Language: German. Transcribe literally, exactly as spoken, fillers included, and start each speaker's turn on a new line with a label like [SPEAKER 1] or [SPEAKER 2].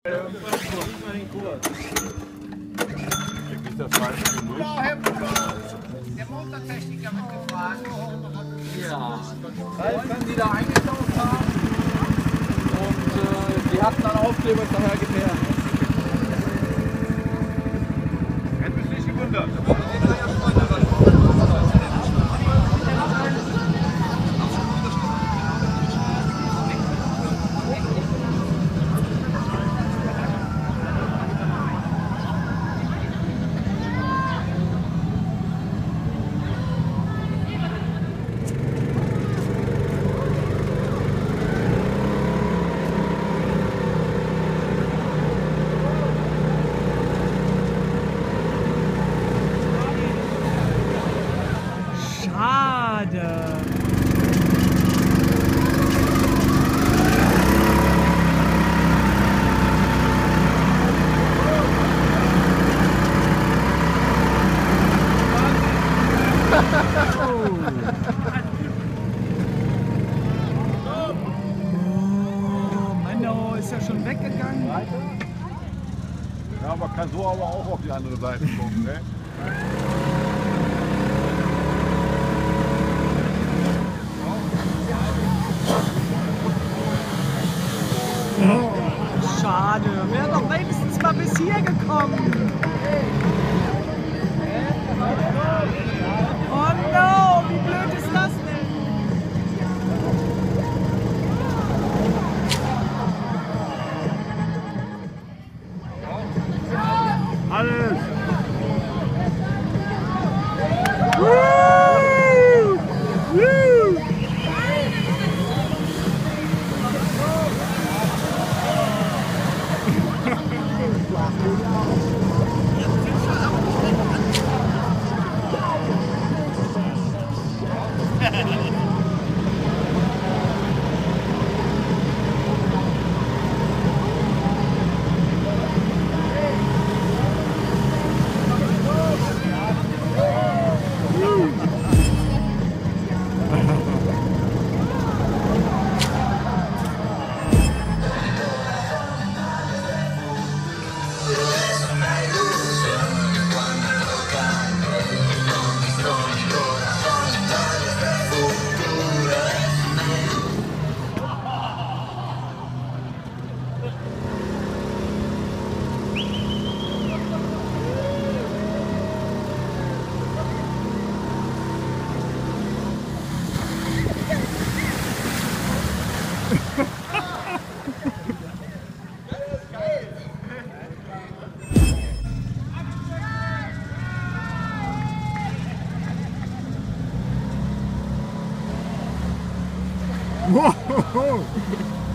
[SPEAKER 1] Ja, Herr Bruder, der Motortechniker wird gefragt.
[SPEAKER 2] Ja, Ralf, wenn Sie da eingetaucht haben und äh, die hatten dann Aufkleber daher gefährdet.
[SPEAKER 3] Hätte mich nicht gewundert.
[SPEAKER 4] Schade. Oh, Mann, ist ja schon weggegangen.
[SPEAKER 3] Ja, man kann so aber auch auf die andere Seite kommen, ne?
[SPEAKER 4] Schade, wäre doch wenigstens mal bis hier gekommen. Oh no, wie blöd ist das denn?
[SPEAKER 3] Alles!
[SPEAKER 4] Woo! Woo!
[SPEAKER 3] Wow.